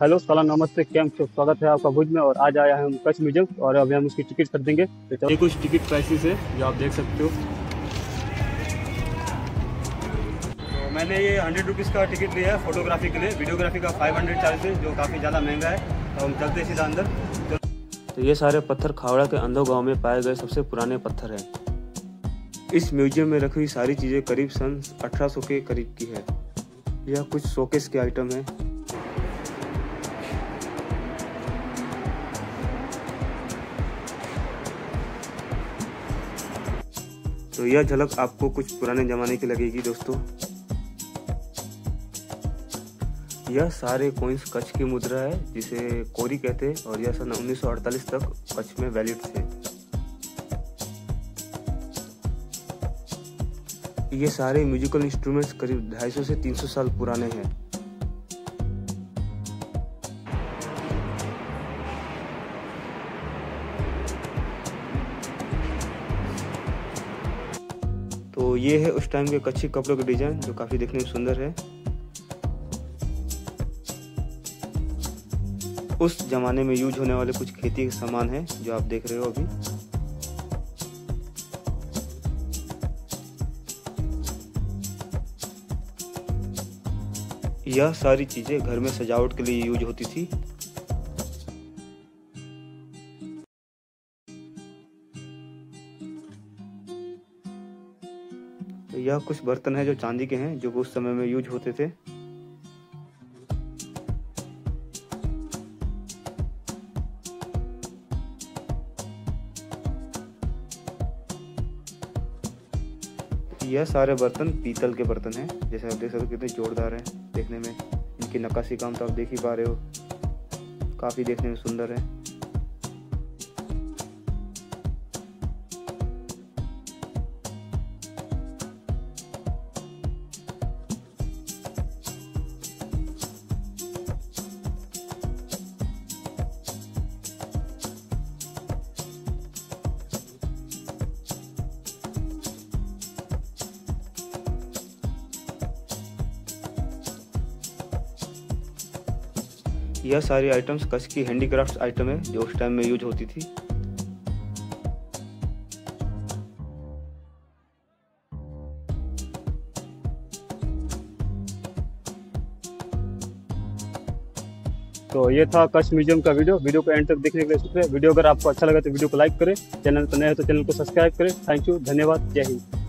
Hello सलाम नमस्ते, cam छो? स्वागत है आपका भुज में। और आज आया है हम कच्छ म्यूजियम और अभी हम उसकी टिकट खरीदेंगे। तो ये कुछ टिकट प्राइसेस है जो आप देख सकते हो। तो मैंने ये 100 रुपीज़ का टिकट लिया है फोटोग्राफी के लिए। वीडियोग्राफी का 500 चार्ज है जो काफ़ी ज़्यादा महंगा है। तो हम चलते हैं सीधा अंदर। तो ये सारे पत्थर खावड़ा के अंधो गाँव में पाए गए सबसे पुराने पत्थर हैं। इस म्यूजियम में रखी हुई सारी चीज़ें करीब सन 1800 के करीब की है। यह कुछ शोकेस के आइटम है। तो यह झलक आपको कुछ पुराने जमाने की लगेगी दोस्तों। यह सारे कॉइन्स कच्छ की मुद्रा है जिसे कोरी कहते हैं और यह सन 1948 तक कच्छ में वैलिड थे। ये सारे म्यूजिकल इंस्ट्रूमेंट्स करीब 250 से 300 साल पुराने हैं। तो ये है उस टाइम के कच्ची कपड़ों के डिजाइन जो काफी देखने में सुंदर है। उस जमाने में यूज होने वाले कुछ खेती के सामान है जो आप देख रहे हो अभी। यह सारी चीजें घर में सजावट के लिए यूज होती थी। तो यह कुछ बर्तन है जो चांदी के हैं जो उस समय में यूज होते थे। यह सारे बर्तन पीतल के बर्तन हैं। जैसे आप देख सकते हो कितने जोरदार हैं देखने में। इनकी नक्काशी काम तो आप देख ही पा रहे हो, काफी देखने में सुंदर है। यह सारी आइटम्स कच्छ की हैंडीक्राफ्ट आइटम है जो उस टाइम में यूज होती थी। तो ये था कच्छ म्यूजियम का वीडियो को एंड तक देखने के लिए शुक्रिया। वीडियो अगर आपको अच्छा लगा तो वीडियो को लाइक करें, चैनल पर नए हो तो चैनल को सब्सक्राइब करें। थैंक यू, धन्यवाद, जय हिंद।